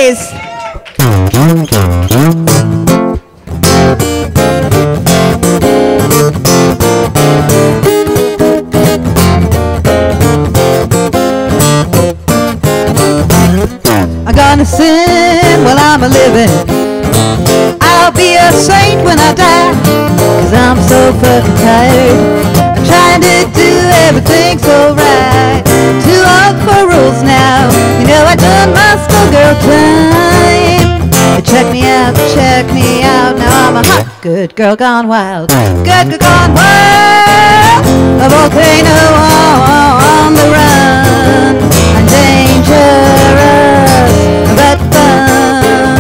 ladies. I'm gonna sin while I'm a living. I'll be a saint when I die, 'cause I'm so fucking tired of trying to do everything so right. Too old for rules now. You know I done my schoolgirl time. Check me out, now I'm a hot good girl gone wild. Good girl gone wild. A volcano on the run. I'm dangerous but fun.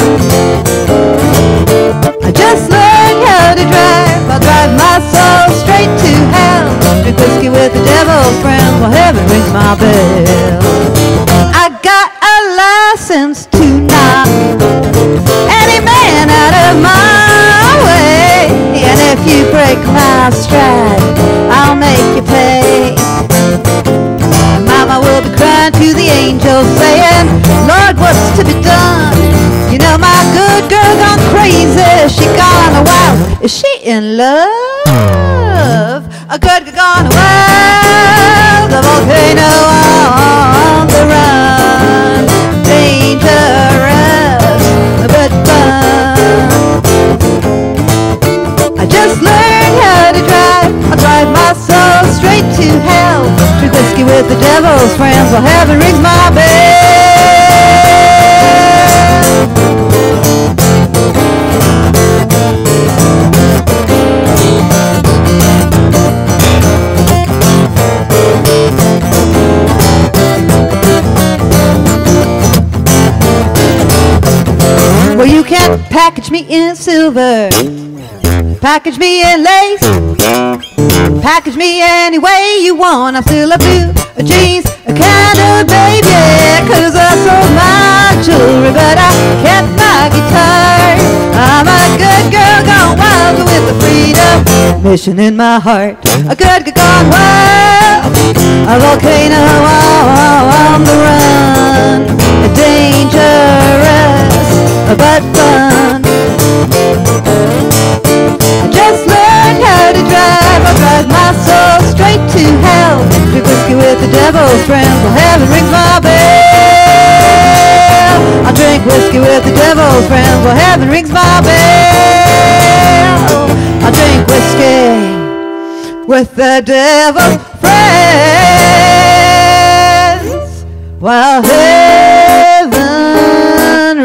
I just learned how to drive. I'll drive my soul straight to hell. Drink whiskey with the devil's friends while heaven rings my bell. I got a license to knock any man out of my way, and if you break my stride, I'll make you pay. Mama will be crying to the angels saying, Lord, what's to be done? You know my good girl gone crazy, she gone wild. Is she in love? A good girl gone wild. A volcano on the run. Dangerous but fun. I just learned how to drive. I'll drive my soul straight to hell. Drink whiskey with the devil's friends while heaven rings my bell. Well, you can't package me in silver, package me in lace, package me any way you want. I'm still a blue jeans kind of baby, 'cause I sold my jewelry, but I kept my guitar. I'm a good girl gone wild with the freedom mission in my heart. A good girl gone wild, a volcano on the run. Dangerous but fun. I just learned how to drive. I'll drive my soul straight to hell. Drink whiskey with the devil's friends while heaven rings my bell. I'll drink whiskey with the devil's friends while heaven rings my bell. I'll drink whiskey with the devil's friends while heaven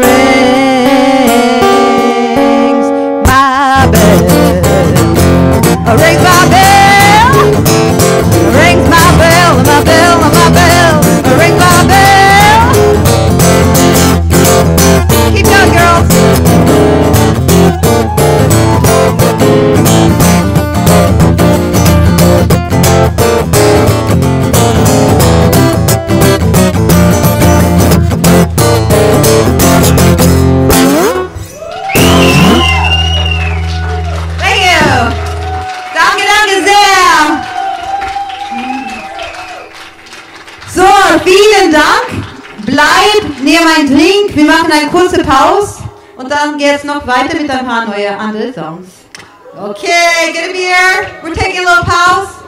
rings my bell. Rings my bell. Rings my bell. My bell. My bell. Rings my bell. Keep going, girls. Vielen Dank. Bleib, nehme einen Drink. Wir machen eine kurze Pause und dann geht es noch weiter mit ein paar neue andere Songs. Okay, get a beer. We're taking a little pause.